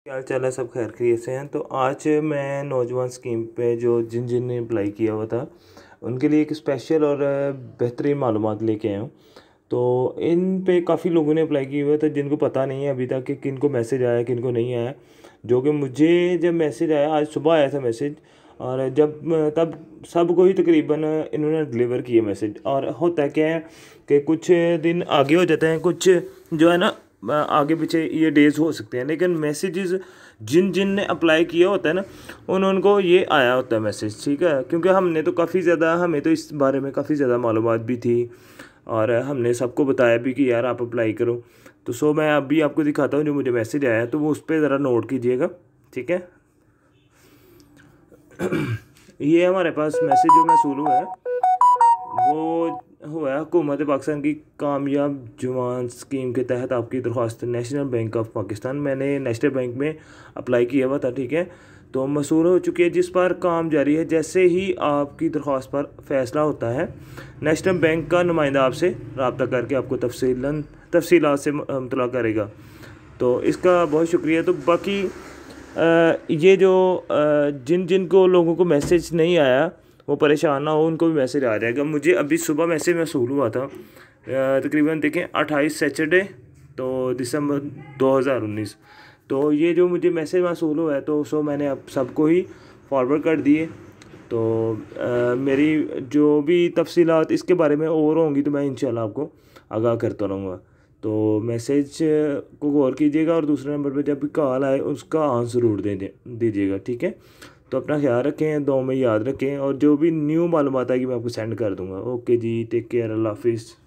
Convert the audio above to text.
क्या हाल चाल है, सब खैर खैरियत से हैं। तो आज मैं नौजवान स्कीम पे जो जिन जिन ने अप्लाई किया हुआ था उनके लिए एक स्पेशल और बेहतरीन मालूमात लेके आया हूँ। तो इन पे काफ़ी लोगों ने अप्लाई किया हुआ था जिनको पता नहीं है अभी तक कि किन को मैसेज आया किन को नहीं आया। जो कि मुझे जब मैसेज आया, आज सुबह आया था मैसेज, और जब तब सबको ही तकरीबन इन्होंने डिलीवर किए मैसेज। और होता क्या है कि कुछ दिन आगे हो जाते हैं, कुछ जो है ना आगे पीछे ये डेज हो सकते हैं, लेकिन मैसेजेस जिन जिन ने अप्लाई किया होता है ना उनको ये आया होता है मैसेज, ठीक है। क्योंकि हमने तो काफ़ी ज़्यादा, हमें तो इस बारे में काफ़ी ज़्यादा मालूमात भी थी और हमने सबको बताया भी कि यार आप अप्लाई करो। तो मैं अभी आपको दिखाता हूँ जो मुझे मैसेज आया है, तो वो उस पर ज़रा नोट कीजिएगा, ठीक है। ये हमारे पास मैसेज जो मौसूल हुआ है वो हुआ है हुकूमत पाकिस्तान की कामयाब जवान स्कीम के तहत आपकी दरख्वास्त नेशनल बैंक ऑफ पाकिस्तान, मैंने नेशनल बैंक में अप्लाई किया हुआ था, ठीक है। तो मौसूल हो चुकी है, जिस पर काम जारी है। जैसे ही आपकी दरख्वास्त पर फैसला होता है नेशनल बैंक का नुमाइंदा आपसे रब्ता करके आपको तफसीलात से मुतला करेगा। तो इसका बहुत शुक्रिया। तो बाकी ये जो जिन जिन को लोगों को मैसेज नहीं आया वो परेशान ना हो, उनको भी मैसेज आ जाएगा। मुझे अभी सुबह मैसेज मौसूल हुआ था, तकरीबन देखें 28 सैटरडे तो दिसंबर 2019। तो ये जो मुझे मैसेज मौसूल हुआ है तो मैंने अब सबको ही फॉरवर्ड कर दिए। तो मेरी जो भी तफसीलात इसके बारे में और होंगी तो मैं इंशाल्लाह आपको आगाह करता रहूँगा। तो मैसेज को गौर कीजिएगा और दूसरे नंबर पे जब भी कॉल आए उसका आंसर ज़रूर दीजिएगा, ठीक है। तो अपना ख्याल रखें, दुआ में याद रखें, और जो भी न्यू मालूमात आएगी मैं आपको सेंड कर दूँगा। ओके जी, टेक केयर, अल्लाह हाफिज़।